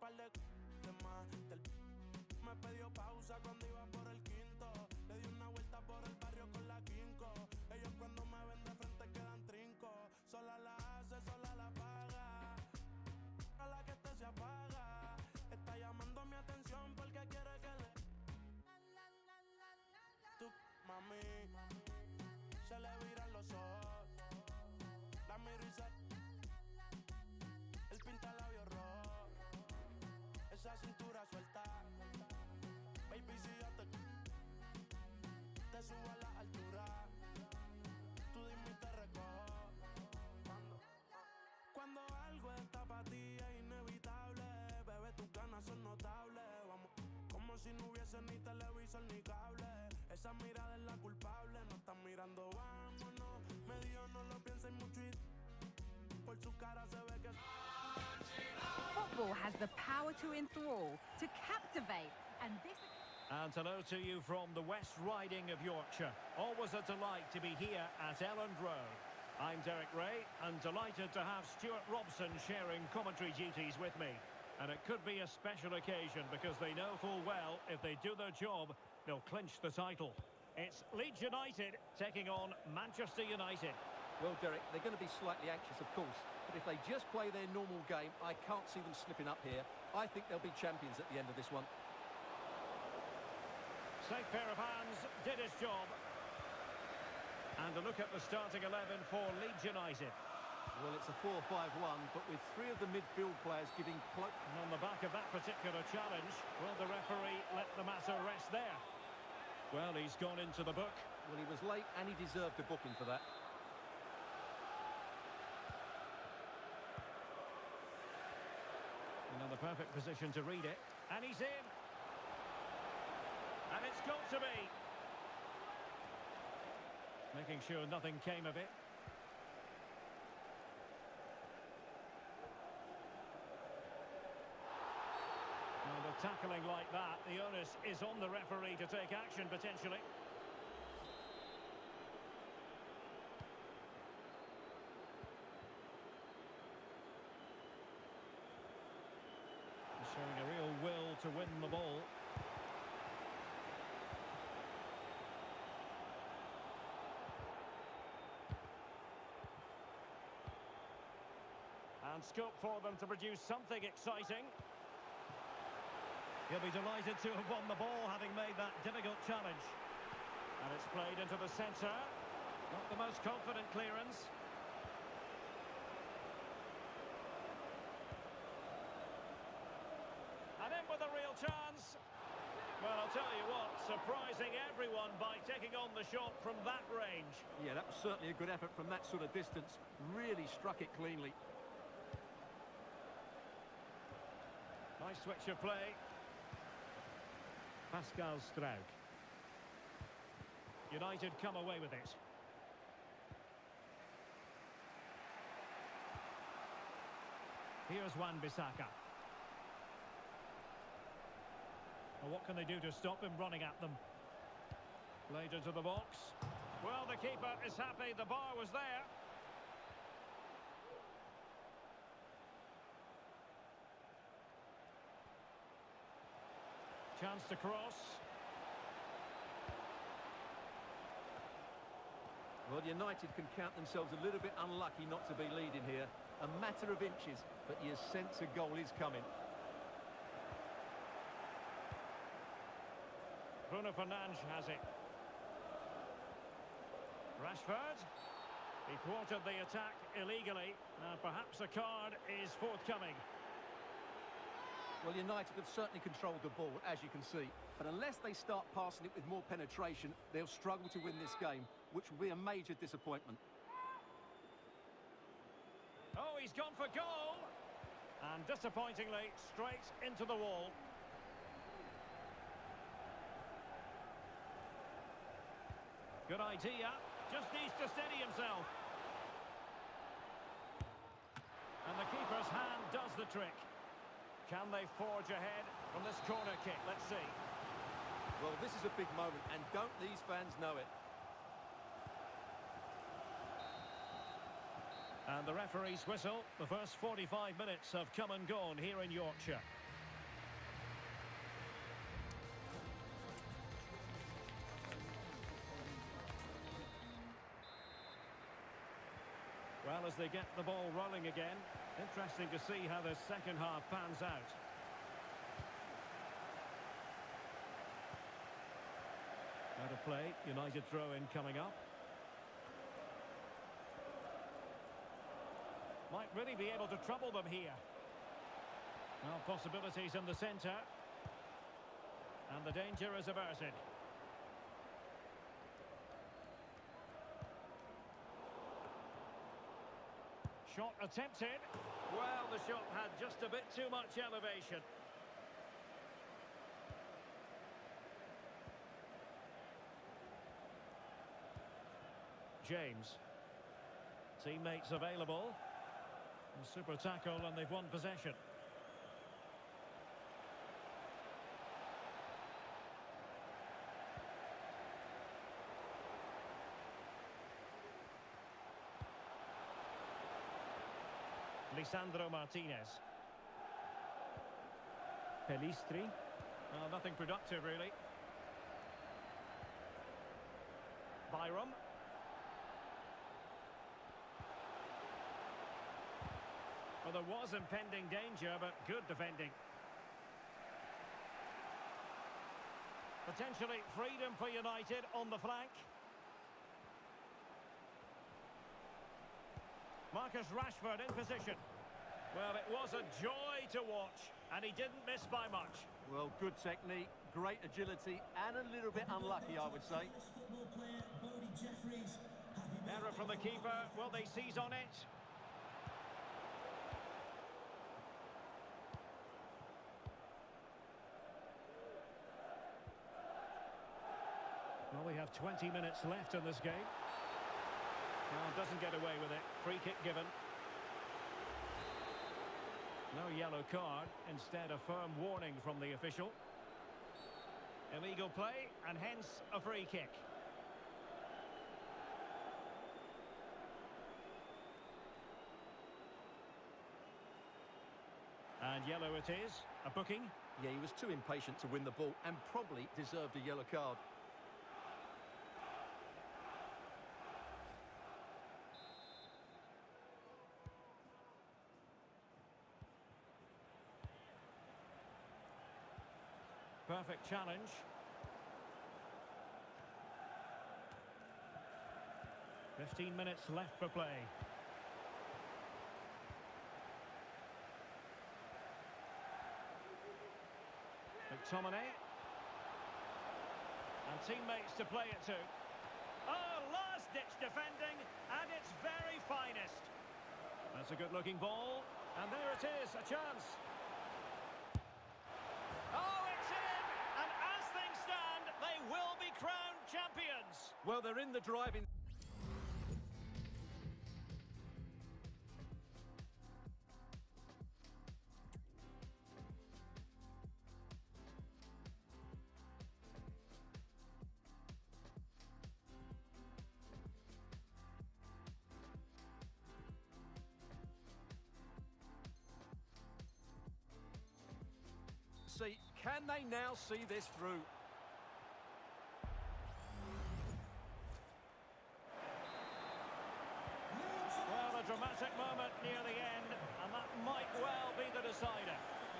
par de más. Me pidió pausa cuando iba por el quinto. Le di una vuelta por el barrio con la quinco. Ellos cuando me ven de frente quedan trinco. Sola la hace, sola la paga. A la que este se apaga. Está llamando mi atención porque quiere que le... Tú, mami, se le viran los ojos. La miro y se... El pinta labios rojo. Esa cintura suelta. Baby, si yo te subo a la altura, tú dime y te recojo. Cuando algo está para ti es inevitable, bebé, tus ganas son notables. Vamos, como si no hubiese ni televisor ni cable. Esa mirada es la culpable, no están mirando, vámonos. Me dijo no lo pienses mucho y por su cara se ve que... Football has the power to enthrall, to captivate, and this... And hello to you from the West Riding of Yorkshire. Always a delight to be here at Elland Road. I'm Derek Ray, and delighted to have Stuart Robson sharing commentary duties with me. And it could be a special occasion because they know full well if they do their job, they'll clinch the title. It's Leeds United taking on Manchester United. Well, Derek, they're going to be slightly anxious, of course. But if they just play their normal game, I can't see them slipping up here. I think they'll be champions at the end of this one. Safe pair of hands, did his job. And a look at the starting 11 for Leeds United. Well, it's a 4-5-1, but with three of the midfield players giving... And on the back of that particular challenge, will the referee let the matter rest there? Well, he's gone into the book. Well, he was late and he deserved a booking for that. Another perfect position to read it. And he's in. And it's got to be. Making sure nothing came of it. And a tackling like that, the onus is on the referee to take action potentially. Showing a real will to win the ball. And scope for them to produce something exciting. He'll be delighted to have won the ball, having made that difficult challenge. And it's played into the centre. Not the most confident clearance. And in with a real chance. Well, I'll tell you what, surprising everyone by taking on the shot from that range. Yeah, that was certainly a good effort from that sort of distance. Really struck it cleanly. Nice switch of play. Pascal Struijk. United come away with it. Here's Wan-Bissaka. Well, what can they do to stop him running at them? Played into the box. Well, the keeper is happy the bar was there. Chance to cross. Well, United can count themselves a little bit unlucky not to be leading here. A matter of inches, but you sense a goal is coming. Bruno Fernandes has it. Rashford. He thwarted the attack illegally. Perhaps a card is forthcoming. Well, United have certainly controlled the ball, as you can see. But unless they start passing it with more penetration, they'll struggle to win this game, which will be a major disappointment. Oh, he's gone for goal. And disappointingly, straight into the wall. Good idea. Just needs to steady himself. And the keeper's hand does the trick. Can they forge ahead from this corner kick? Let's see. Well, this is a big moment, and don't these fans know it? And the referee's whistle. The first 45 minutes have come and gone here in Yorkshire. Well, as they get the ball rolling again, interesting to see how the second half pans out. Out of play, United throw-in coming up. Might really be able to trouble them here. Well, possibilities in the centre. And the danger is averted. Shot attempted. Well, the shot had just a bit too much elevation. James. Teammates available. A super tackle and they've won possession. Lisandro Martinez. Pelistri. Well, nothing productive, really. Byram. Well, there was impending danger, but good defending. Potentially freedom for United on the flank. Marcus Rashford in position. Well, it was a joy to watch, and he didn't miss by much. Well, good technique, great agility, and a little bit unlucky, I would say. Error from the keeper. Will they seize on it? Well, we have 20 minutes left in this game. Well, doesn't get away with it. Free kick given. No yellow card. Instead, a firm warning from the official. Illegal play, and hence a free kick. And yellow it is. A booking. Yeah, he was too impatient to win the ball and probably deserved a yellow card. Perfect challenge. "15 minutes left for play. McTominay. And teammates to play it to. Oh, last-ditch defending at its very finest. That's a good-looking ball. And there it is, a chance. Oh, it's in! And as things stand, they will be crowned champions. Well, they're in the driving... Can they now see this through? Well, a dramatic moment near the end, and that might well be the decider.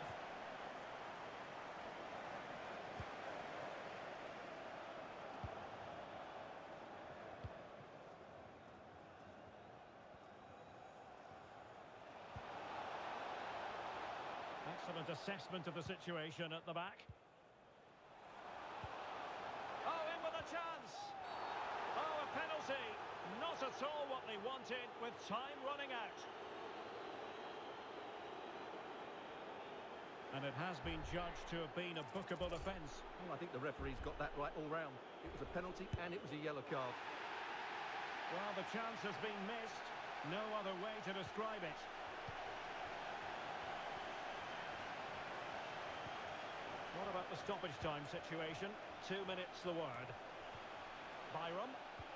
Excellent assessment of the situation at the back. Oh, in with a chance. Oh, a penalty. Not at all what they wanted with time running out. And it has been judged to have been a bookable offence. Well, I think the referee's got that right all round. It was a penalty and it was a yellow card. Well, the chance has been missed. No other way to describe it. What about the stoppage time situation? 2 minutes the word. Byram.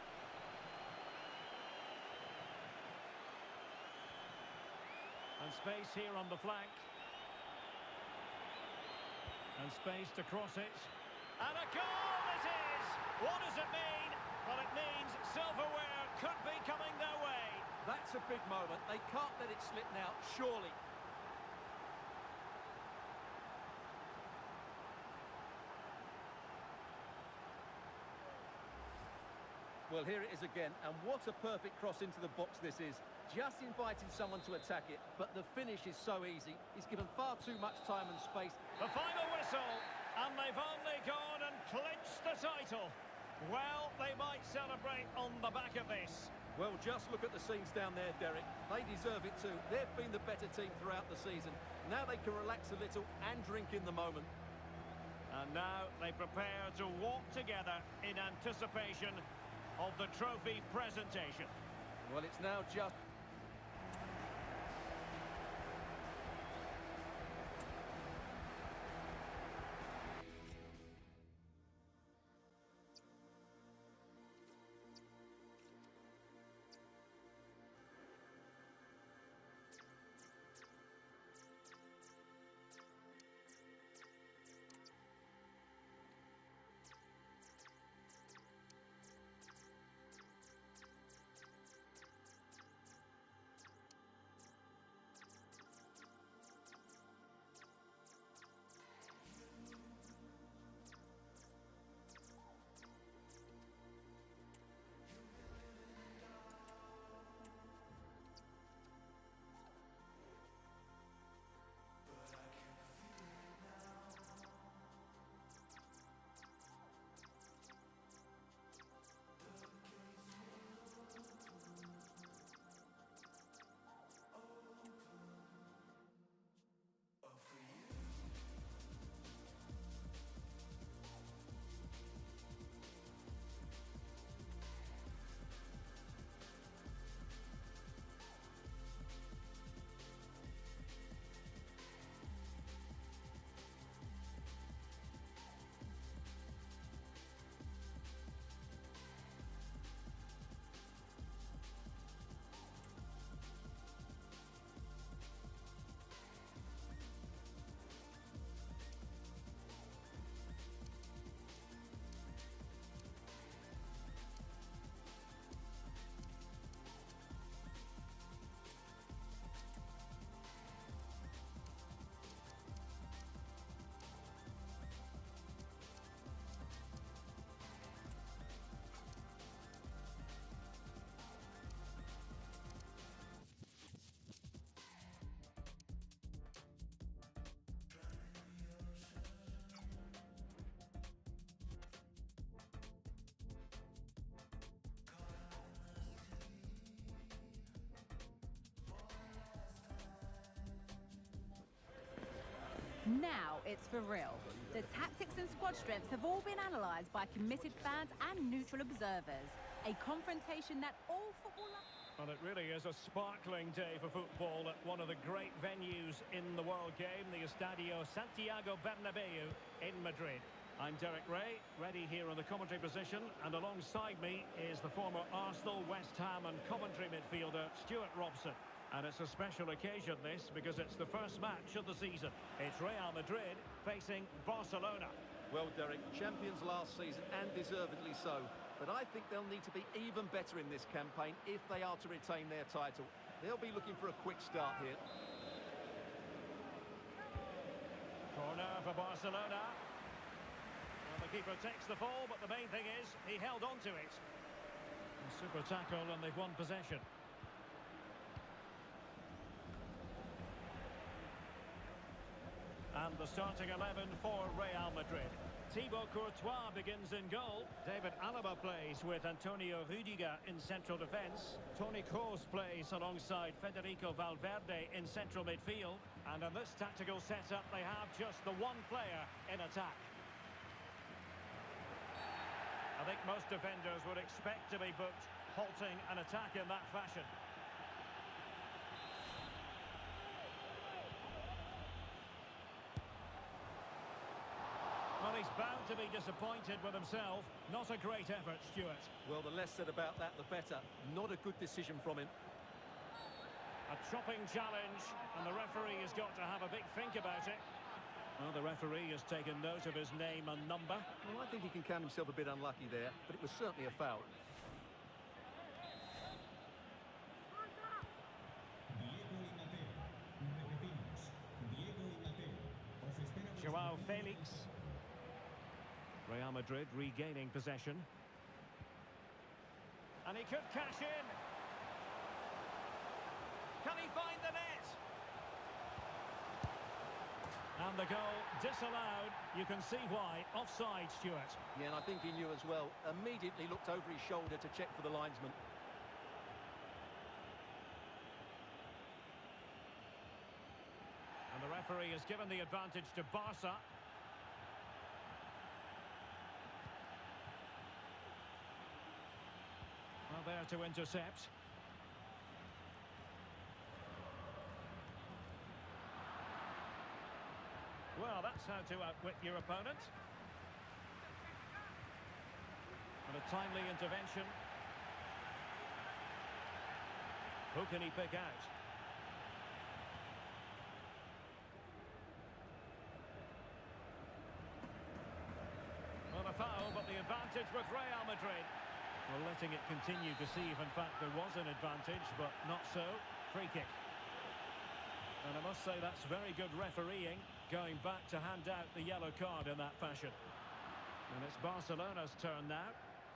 And space here on the flank. And space to cross it. And a goal it is! What does it mean? Well, it means silverware could be coming their way. That's a big moment. They can't let it slip now, surely. Well, here it is again, and what a perfect cross into the box this is. Just inviting someone to attack it, but the finish is so easy. He's given far too much time and space. The final whistle, and they've only gone and clinched the title. Well, they might celebrate on the back of this. Well, just look at the scenes down there, Derek. They deserve it too. They've been the better team throughout the season. Now they can relax a little and drink in the moment. And now they prepare to walk together in anticipation of the trophy presentation. Well, it's now just... Now it's for real. The tactics and squad strengths have all been analysed by committed fans and neutral observers. A confrontation that all football... Well, it really is a sparkling day for football at one of the great venues in the world game, the Estadio Santiago Bernabeu in Madrid. I'm Derek Ray, ready here in the commentary position, and alongside me is the former Arsenal, West Ham and Coventry midfielder, Stuart Robson. And it's a special occasion, this, because it's the first match of the season. It's Real Madrid facing Barcelona. Well, Derek, champions last season, and deservedly so. But I think they'll need to be even better in this campaign if they are to retain their title. They'll be looking for a quick start here. Corner for Barcelona. Well, the keeper takes the fall, but the main thing is he held on to it. A super tackle, and they've won possession. And the starting 11 for Real Madrid. Thibaut Courtois begins in goal. David Alaba plays with Antonio Rüdiger in central defence. Toni Kroos plays alongside Federico Valverde in central midfield. And in this tactical setup, they have just the one player in attack. I think most defenders would expect to be booked halting an attack in that fashion. Well, he's bound to be disappointed with himself. Not a great effort, Stuart. Well, the less said about that, the better. Not a good decision from him. A chopping challenge, and the referee has got to have a big think about it. Well, the referee has taken note of his name and number. Well, I think he can count himself a bit unlucky there, but it was certainly a foul. Joao Felix. Real Madrid regaining possession. And he could cash in. Can he find the net? And the goal disallowed. You can see why. Offside, Stuart. Yeah, and I think he knew as well. Immediately looked over his shoulder to check for the linesman. And the referee has given the advantage to Barca. Well, there to intercept. Well, that's how to outwit your opponent. And a timely intervention. Who can he pick out? Well, a foul, but the advantage with Real Madrid. Well, letting it continue to see if, in fact, there was an advantage, but not so. Free kick. And I must say that's very good refereeing, going back to hand out the yellow card in that fashion. And it's Barcelona's turn now.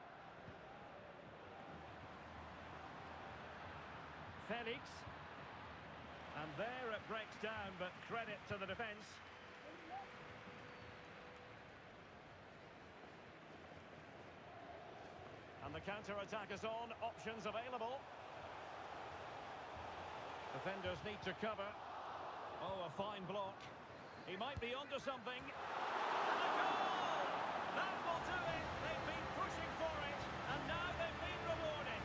Felix. And there it breaks down, but credit to the defence. And the counter-attack is on, options available. Defenders need to cover. Oh, a fine block. He might be onto something. And a goal! That will do it. They've been pushing for it, and now they've been rewarded.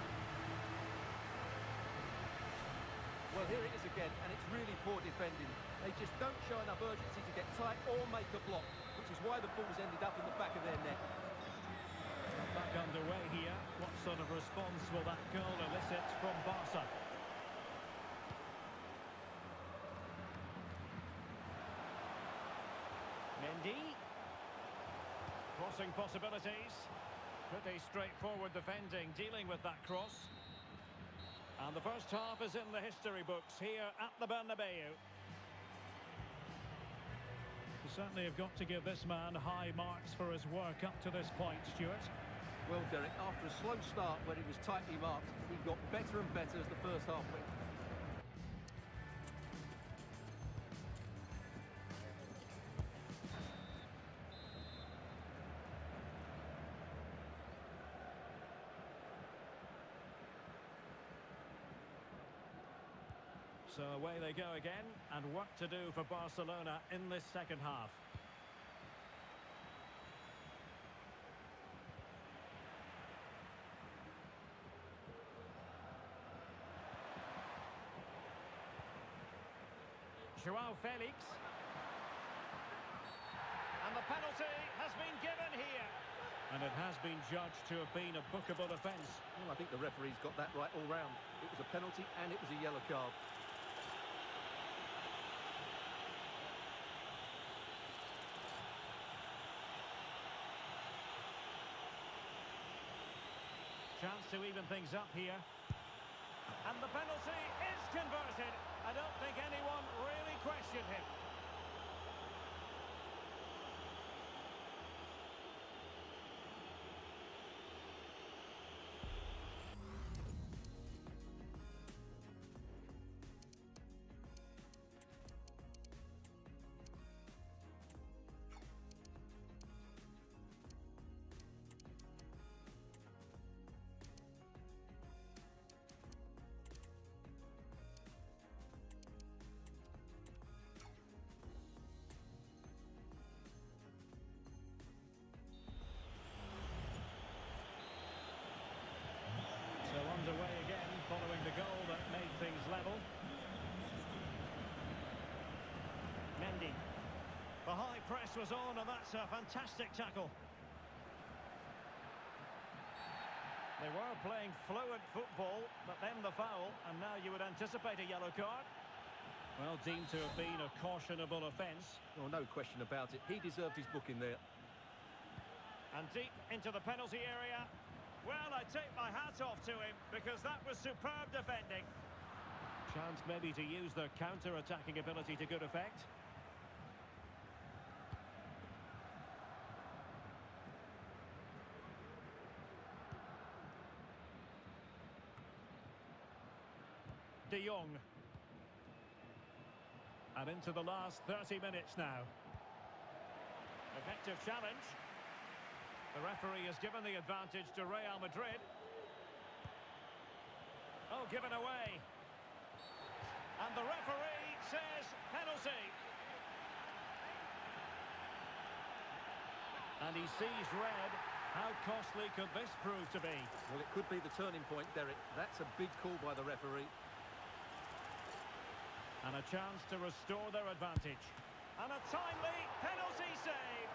Well, here it is again, and it's really poor defending. They just don't show enough urgency to get tight or make a block, which is why the ball's ended up in the back of their net. Back underway here. What sort of response will that goal elicit from Barca? Mendy. Crossing possibilities. Pretty straightforward defending, dealing with that cross. And the first half is in the history books here at the Bernabeu. You certainly have got to give this man high marks for his work up to this point, Stuart. Well, Derek, after a slow start when he was tightly marked, he got better and better as the first half went. So away they go again, and work to do for Barcelona in this second half. Joao Felix. And the penalty has been given here. And it has been judged to have been a bookable offence. Well, I think the referee's got that right all round. It was a penalty and it was a yellow card. Chance to even things up here. And the penalty is converted. I don't think anyone really questioned him. Underway again following the goal that made things level. Mendy. The high press was on, and that's a fantastic tackle. They were playing fluid football, but then the foul, and now you would anticipate a yellow card. Well, deemed to have been a cautionable offence. Oh, no question about it. He deserved his booking there. And deep into the penalty area. Well, I take my hat off to him, because that was superb defending. Chance maybe to use their counter-attacking ability to good effect. De Jong. And into the last 30 minutes now. Effective challenge. The referee has given the advantage to Real Madrid. Oh, given away. And the referee says penalty. And he sees red. How costly could this prove to be? Well, it could be the turning point, Derek. That's a big call by the referee. And a chance to restore their advantage. And a timely penalty save.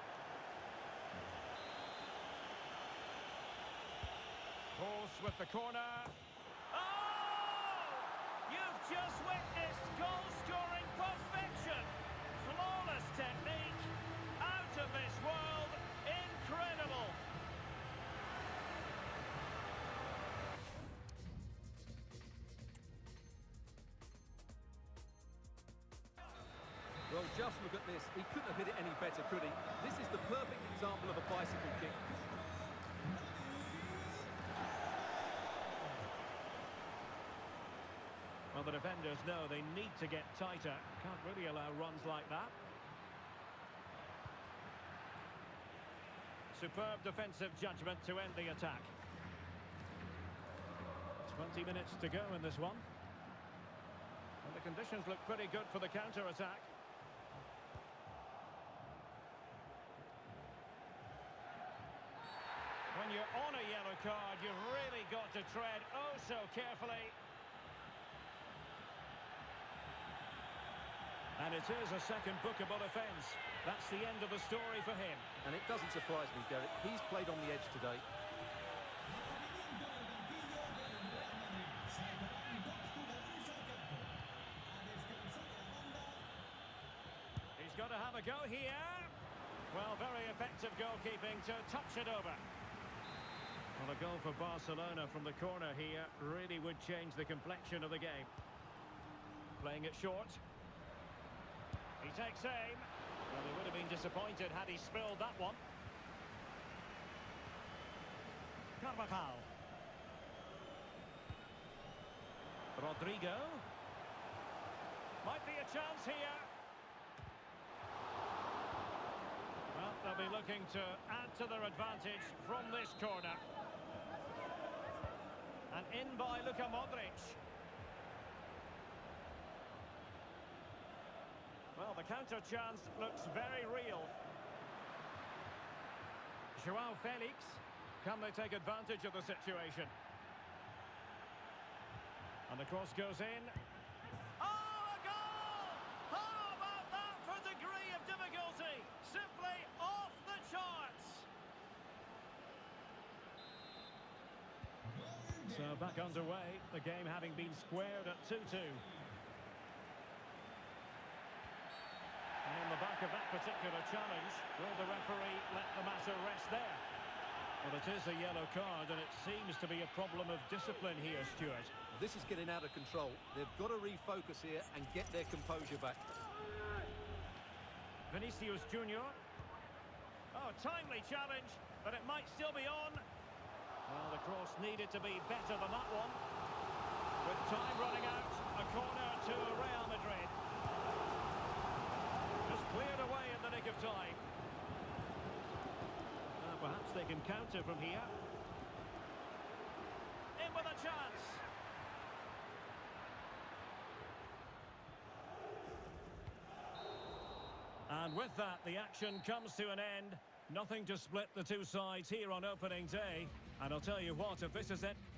Pulse with the corner. Oh! You've just witnessed goal-scoring perfection. Flawless technique. Out of this world. Incredible. Well, just look at this. He couldn't have hit it any better, could he? This is the perfect example of a bicycle kick. Well, the defenders know they need to get tighter. Can't really allow runs like that. Superb defensive judgment to end the attack. 20 minutes to go in this one. And the conditions look pretty good for the counter-attack. When you're on a yellow card, you've really got to tread oh so carefully. And it is a second bookable offence. That's the end of the story for him. And it doesn't surprise me, Derek. He's played on the edge today. He's got to have a go here. Well, very effective goalkeeping to touch it over. Well, a goal for Barcelona from the corner here really would change the complexion of the game. Playing it short. He takes aim. Well, he would have been disappointed had he spilled that one. Carvajal. Rodrigo. Might be a chance here. Well, they'll be looking to add to their advantage from this corner. And in by Luka Modric. Well, the counter chance looks very real. Joao Felix. Can they take advantage of the situation? And the cross goes in. Oh, a goal! How about that for degree of difficulty? Simply off the charts. So back underway, the game having been squared at 2-2. And on the back of that particular challenge, will the referee let the matter rest there? Well, it is a yellow card, and it seems to be a problem of discipline here, Stuart. This is getting out of control. They've got to refocus here and get their composure back. Vinicius Junior. Oh, timely challenge, but it might still be on. Well, the cross needed to be better than that one. With time running out, a corner to Real Madrid. Just cleared away in the nick of time. Perhaps they can counter from here. In with a chance. And with that, the action comes to an end. Nothing to split the two sides here on opening day. And I'll tell you what, if this is it,